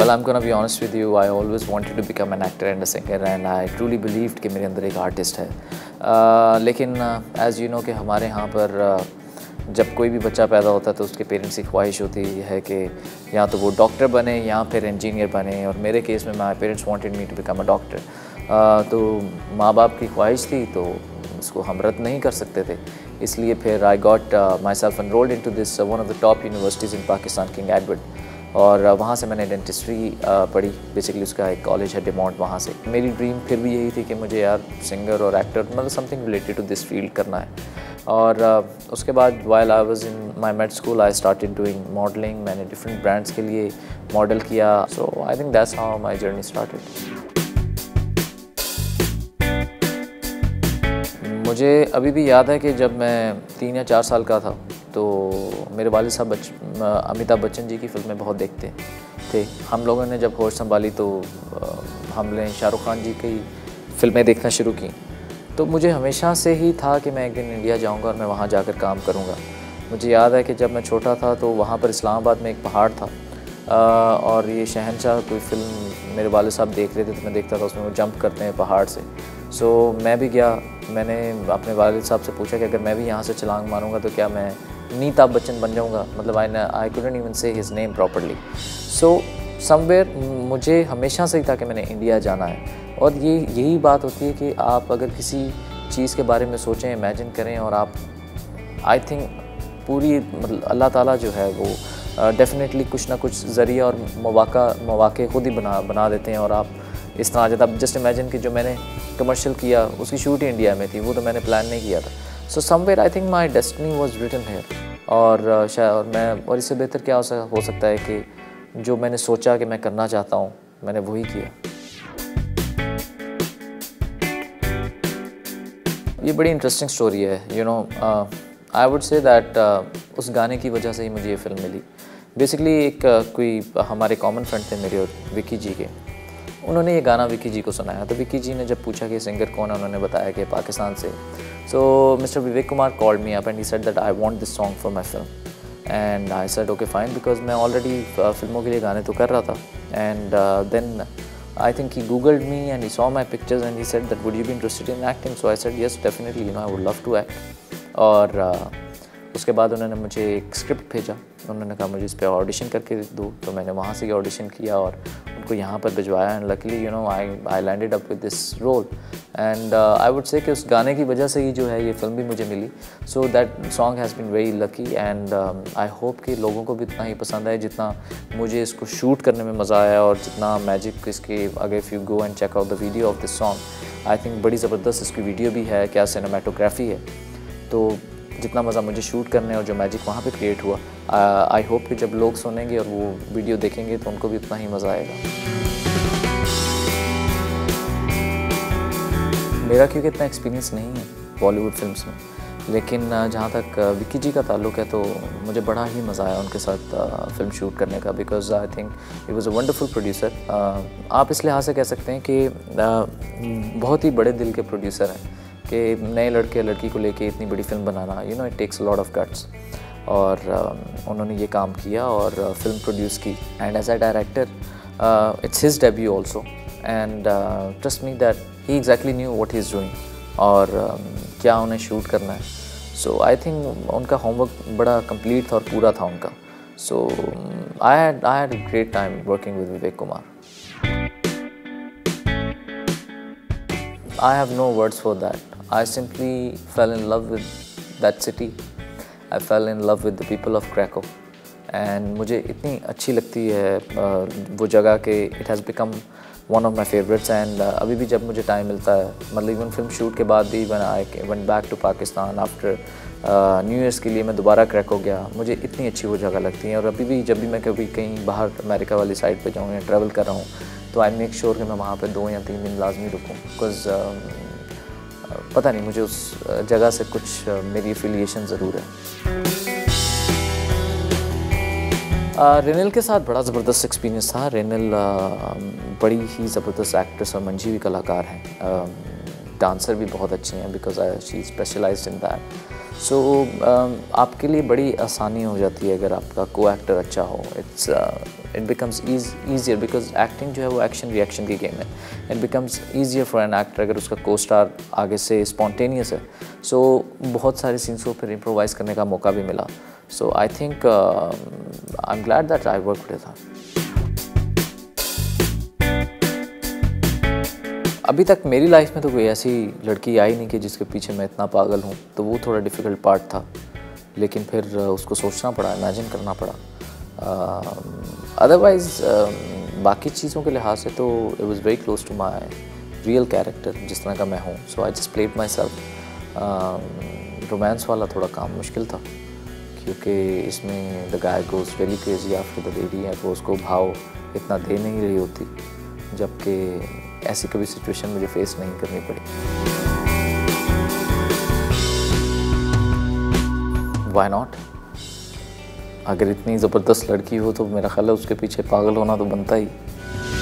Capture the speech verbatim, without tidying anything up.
Well, I'm gonna be honest with you. I always wanted to become an actor and a singer, and I truly believed कि मेरे अंदर एक artist है. uh, लेकिन as you know कि हमारे यहाँ पर uh, जब कोई भी बच्चा पैदा होता है तो उसके पेरेंट्स की ख्वाहिश होती है कि या तो वो डॉक्टर बने या फिर इंजीनियर बने. और मेरे केस में my parents wanted me to become a doctor. तो माँ बाप की ख्वाहिश थी तो उसको हम रद्द नहीं कर सकते थे. इसलिए फिर I got myself enrolled into this one of the top universities in Pakistan, King Edward. और वहाँ से मैंने डेंटिस्ट्री पढ़ी. बेसिकली उसका एक कॉलेज है डिमोंट. वहाँ से मेरी ड्रीम फिर भी यही थी कि मुझे यार सिंगर और एक्टर मतलब something related to this field करना है. और uh, उसके बाद while I was in my med school I started doing modelling. मैंने डिफरेंट ब्रांड्स के लिए मॉडल किया. So I think that's how my journey started. मुझे अभी भी याद है कि जब मैं तीन या चार साल का था तो मेरे वालिद साहब अमिताभ बच्चन जी की फिल्में बहुत देखते थे. हम लोगों ने जब होश संभाली तो हमने शाहरुख खान जी की फिल्में देखना शुरू की. तो मुझे हमेशा से ही था कि मैं एक दिन इंडिया जाऊंगा और मैं वहाँ जाकर काम करूंगा. मुझे याद है कि जब मैं छोटा था तो वहाँ पर इस्लामाबाद में एक पहाड़ था और ये शहंशाह कोई फ़िल्म मेरे वालिद साहब देख रहे थे तो मैं देखता था उसमें वो जंप करते हैं पहाड़ से. सो so, मैं भी गया. मैंने अपने वालिद साहब से पूछा कि अगर मैं भी यहाँ से छलांग मारूंगा तो क्या मैं अमिताभ बच्चन बन जाऊँगा. मतलब I I couldn't even say his name properly. So somewhere मुझे हमेशा से ही था कि मैंने इंडिया जाना है. और ये यही बात होती है कि आप अगर किसी चीज़ के बारे में सोचें, इमेजिन करें और आप आई थिंक पूरी मतलब अल्लाह ताला जो है वो डेफिनेटली uh, कुछ ना कुछ ज़रिया और मौका मौके खुद ही बना बना देते हैं. और आप इस तरह जब जस्ट इमेजिन कि जो मैंने कमर्शियल किया उसकी शूट ही इंडिया में थी, वो तो मैंने प्लान नहीं किया था. So somewhere I think my destiny was written here. और शायद और मैं और इससे बेहतर क्या हो सकता है कि जो मैंने सोचा कि मैं करना चाहता हूँ मैंने वही किया. ये बड़ी इंटरेस्टिंग स्टोरी है. You know I would say that उस गाने की वजह से ही मुझे ये फ़िल्म मिली. बेसिकली एक uh, कोई हमारे कॉमन फ्रेंड थे मेरे और विकी जी के. उन्होंने ये गाना विकी जी को सुनाया तो विकी जी ने जब पूछा कि सिंगर कौन है, उन्होंने बताया कि पाकिस्तान से. So Mr Vivek Kumar called me up and he said that I want this song for my film. And I said okay fine because मैं ऑलरेडी फिल्मों के लिए गाने तो कर रहा था. And then I think he googled me and he saw my pictures and he said that would you be interested in acting. So I said yes definitely, you know I would love to act. और uh, उसके बाद उन्होंने मुझे एक script भेजा. उन्होंने कहा मुझे इस पे ऑडिशन करके दो. तो मैंने वहाँ से ऑडिशन किया और उनको यहाँ पर भिजवाया. And luckily you know I I landed up with this role. And I would say कि उस गाने की वजह से ही जो है ये फिल्म भी मुझे मिली. So that song has been very lucky. And I hope कि लोगों को भी इतना ही पसंद आए जितना मुझे इसको शूट करने में मज़ा आया. और जितना मैजिक इसके अगर if you go and check out the video of this song I think बड़ी ज़बरदस्त इसकी वीडियो भी है. क्या सिनेमाटोग्राफी है. तो जितना मज़ा मुझे शूट करने और जो मैजिक वहाँ पे क्रिएट हुआ आई होप कि जब लोग सुनेंगे और वो वीडियो देखेंगे तो उनको भी उतना ही मज़ा आएगा. मेरा क्योंकि इतना एक्सपीरियंस नहीं है बॉलीवुड फिल्म्स में, लेकिन जहाँ तक विक्की जी का ताल्लुक़ है तो मुझे बड़ा ही मज़ा आया उनके साथ फ़िल्म शूट करने का. Because I think he was a wonderful producer. आप इस लिहाज से कह सकते हैं कि बहुत ही बड़े दिल के प्रोड्यूसर हैं कि नए लड़के लड़की को लेके इतनी बड़ी फिल्म बनाना you know it takes lot of guts. और uh, उन्होंने ये काम किया और फिल्म प्रोड्यूस की. And as a director it's his debut also. And trust me that he exactly knew what he is doing और uh, क्या उन्हें शूट करना है. सो आई थिंक उनका होमवर्क बड़ा कंप्लीट था और पूरा था उनका. So I had I had a great time working with Vivek Kumar. I have no words for that. I simply fell in love with that city. I fell in love with the people of Krakow. And मुझे इतनी अच्छी लगती है वो जगह कि it has become one of my favorites. And uh, अभी भी जब मुझे टाइम मिलता है मतलब इवन फिल्म शूट के बाद भी when I went back to Pakistan after new years के लिए मैं दोबारा क्रैको गया. मुझे इतनी अच्छी वो जगह लगती है. और अभी भी जब भी मैं कभी कहीं बाहर अमेरिका वाली साइड पे जाऊँ या ट्रैवल कर रहा हूँ तो आई मेक श्योर कि मैं वहाँ पे दो या तीन दिन लाजमी रुकूँ. बिकॉज uh, पता नहीं मुझे उस जगह से कुछ uh, मेरी एफिलिएशन ज़रूर है. uh, रेनल के साथ बड़ा ज़बरदस्त एक्सपीरियंस था. रेनल uh, बड़ी ही ज़बरदस्त एक्ट्रेस और मंझी कलाकार हैं. uh, डांसर भी बहुत अच्छी हैं because she specialised in that. सो आपके लिए बड़ी आसानी हो जाती है अगर आपका को एक्टर अच्छा हो. It's it becomes easier because acting जो है वो एक्शन रिएक्शन की गेम है. It becomes easier for an actor अगर उसका को स्टार आगे से स्पॉन्टेनियस है. सो so, बहुत सारे सीन्स को फिर इम्प्रोवाइज़ करने का मौका भी मिला. So I think I am glad that I work with her. अभी तक मेरी लाइफ में तो कोई ऐसी लड़की आई नहीं कि जिसके पीछे मैं इतना पागल हूँ, तो वो थोड़ा डिफ़िकल्ट पार्ट था, लेकिन फिर उसको सोचना पड़ा, इमेजिन करना पड़ा. अदरवाइज़ uh, uh, बाकी चीज़ों के लिहाज से तो it was very close to my real character, जिस तरह का मैं हूँ. So I just played myself. Romance वाला थोड़ा काम मुश्किल था क्योंकि इसमें the guy goes very crazy after the lady है, वो उसको भाव इतना दे नहीं रही होती, जबकि ऐसी कभी सिचुएशन मुझे फेस नहीं करनी पड़ी. Why not? अगर इतनी ज़बरदस्त लड़की हो तो मेरा ख्याल है उसके पीछे पागल होना तो बनता ही.